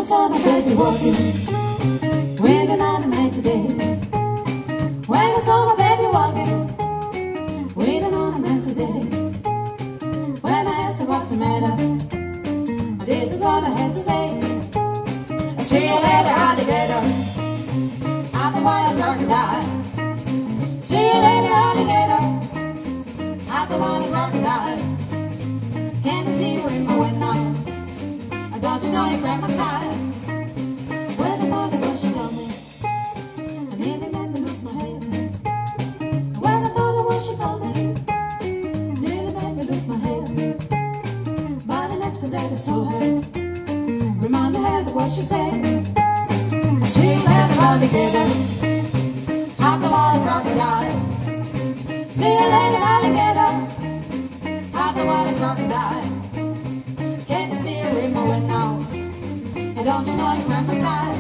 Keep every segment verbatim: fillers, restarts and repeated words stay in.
saw my baby walking with another man today. When I saw my baby walking with another man today. When I asked her what's the matter, this is what I had to say. I see a little alligator, I'm the wild crocodile. See a little alligator, I'm the wild crocodile. Can't you see you in my window? Don't you know you grab my style? When the mother was she told me, I nearly made me lose my head. When I thought of what she told me, nearly made me lose my head. But the next day I saw her, reminded her of what she said. I see you let the alligator, I'm the wild crocodile. See you later, alligator, I'm the wild crocodile. Can't you see you in my window? And don't you know you grab my style?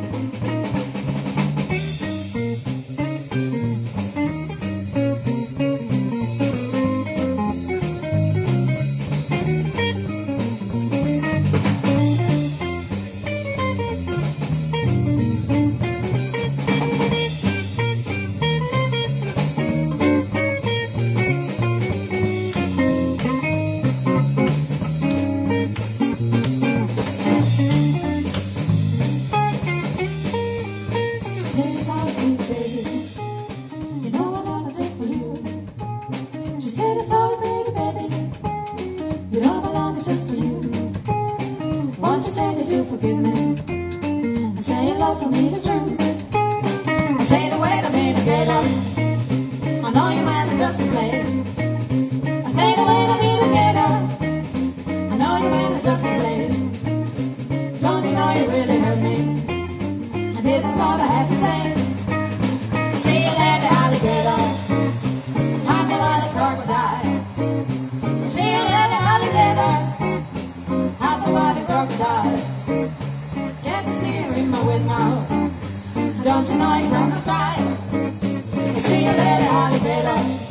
Said it's all pretty, baby. You know I love it just for you. Won't you say that you forgive me? I say your love for me is true. I say the way to me to get up. I know you meant to just to play. I say the way to me to get up. I know you meant to just to play. Don't you know you really hurt me? And this is what I have to say. See you later, alligator. Can't you see you in my window? Don't you know you grab my style? I see you later, alligator.